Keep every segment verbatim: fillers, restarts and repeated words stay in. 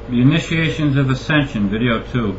The Initiations of Ascension, Video two.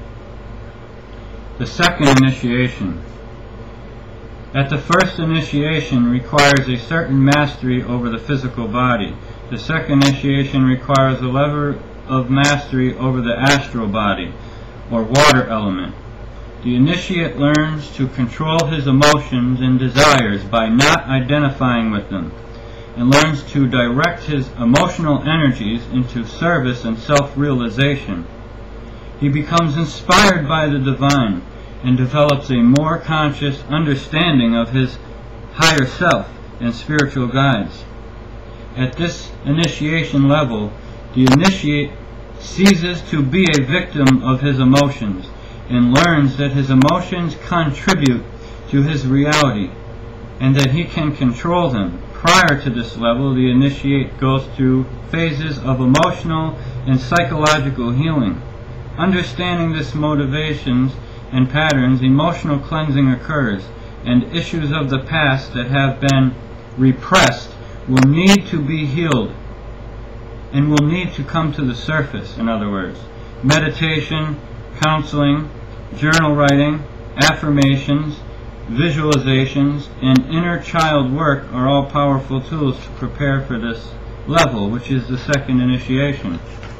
The second initiation. At the first initiation requires a certain mastery over the physical body. The second initiation requires a level of mastery over the astral body, or water element. The initiate learns to control his emotions and desires by not identifying with them, and learns to direct his emotional energies into service and self-realization. He becomes inspired by the divine and develops a more conscious understanding of his higher self and spiritual guides. At this initiation level, the initiate ceases to be a victim of his emotions and learns that his emotions contribute to his reality and that he can control them. Prior to this level, the initiate goes through phases of emotional and psychological healing. Understanding this motivations and patterns, emotional cleansing occurs, and issues of the past that have been repressed will need to be healed and will need to come to the surface. In other words, meditation, counseling, journal writing, affirmations, visualizations, and inner child work are all powerful tools to prepare for this level, which is the second initiation.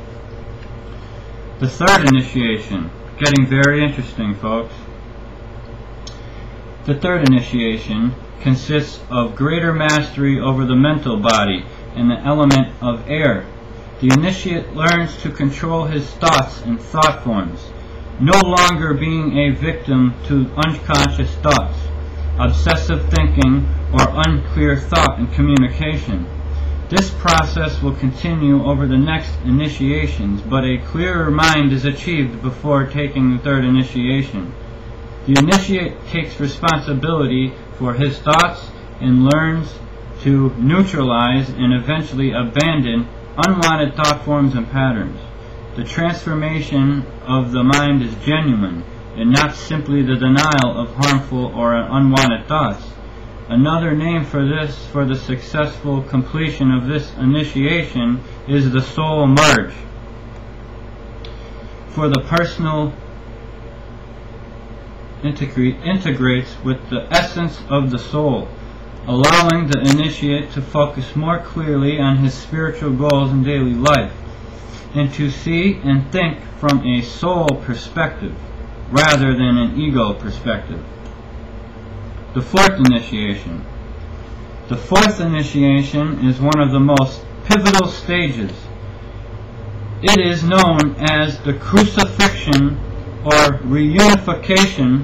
The third initiation, getting very interesting, folks. The third initiation consists of greater mastery over the mental body and the element of air. The initiate learns to control his thoughts and thought forms, no longer being a victim to unconscious thoughts, obsessive thinking, or unclear thought and communication. This process will continue over the next initiations, but a clearer mind is achieved before taking the third initiation. The initiate takes responsibility for his thoughts and learns to neutralize and eventually abandon unwanted thought forms and patterns. The transformation of the mind is genuine and not simply the denial of harmful or unwanted thoughts. Another name for this, for the successful completion of this initiation, is the soul merge. For the personal integrate, integrates with the essence of the soul, allowing the initiate to focus more clearly on his spiritual goals in daily life, and to see and think from a soul perspective rather than an ego perspective. The fourth initiation. The fourth initiation is one of the most pivotal stages. It is known as the crucifixion or reunification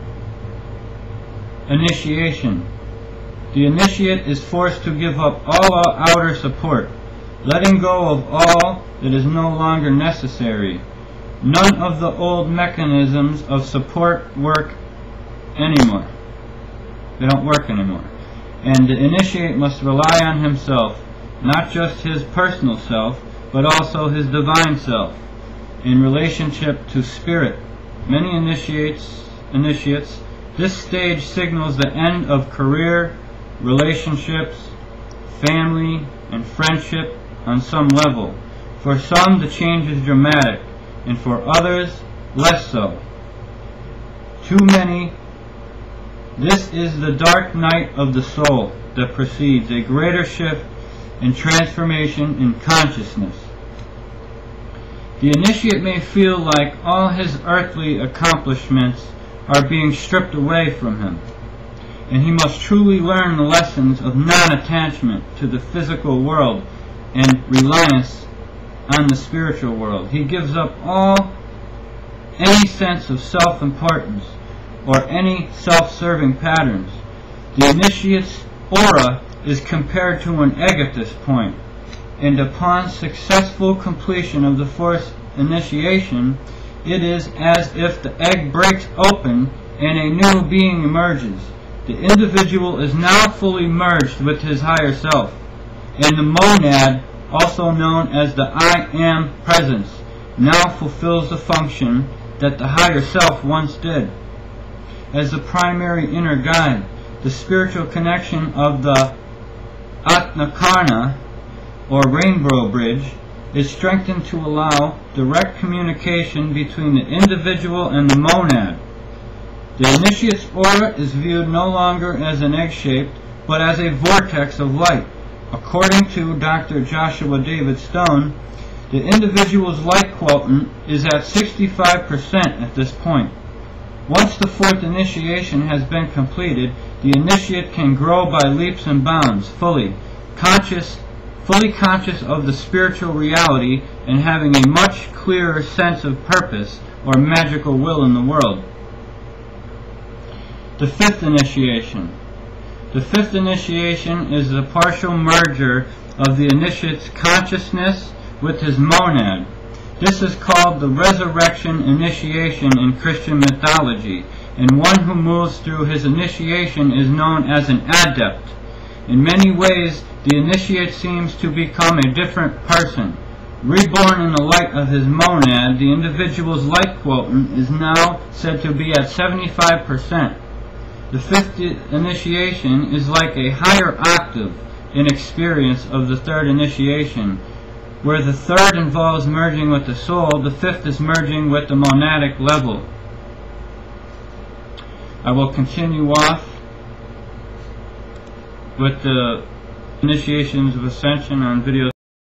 initiation. The initiate is forced to give up all outer support, letting go of all that is no longer necessary. None of the old mechanisms of support work anymore. They don't work anymore. And the initiate must rely on himself, not just his personal self, but also his divine self, in relationship to spirit. Many initiates, initiates, this stage signals the end of career, relationships, family, and friendship on some level. For some, the change is dramatic, and for others, less so. Too many, this is the dark night of the soul that precedes a greater shift and transformation in consciousness. The initiate may feel like all his earthly accomplishments are being stripped away from him, and he must truly learn the lessons of non-attachment to the physical world and reliance on the spiritual world. He gives up all any sense of self-importance or any self-serving patterns. The initiate's aura is compared to an egotist point, and upon successful completion of the fourth initiation, it is as if the egg breaks open and a new being emerges. The individual is now fully merged with his higher self, and the monad, also known as the I Am presence, now fulfills the function that the higher self once did. As the primary inner guide, the spiritual connection of the Atmakarna, or rainbow bridge, is strengthened to allow direct communication between the individual and the monad. The initiate's aura is viewed no longer as an egg-shaped, but as a vortex of light. According to Doctor Joshua David Stone, the individual's light quotient is at sixty-five percent at this point. Once the fourth initiation has been completed, the initiate can grow by leaps and bounds, fully conscious, fully conscious of the spiritual reality and having a much clearer sense of purpose or magical will in the world. The fifth initiation. The fifth initiation is the partial merger of the initiate's consciousness with his monad. This is called the resurrection initiation in Christian mythology, and one who moves through his initiation is known as an adept. In many ways, the initiate seems to become a different person. Reborn in the light of his monad, the individual's light quotient is now said to be at seventy-five percent. The fifth initiation is like a higher octave in experience of the third initiation. Where the third involves merging with the soul, the fifth is merging with the monadic level. I will continue off with the initiations of ascension on video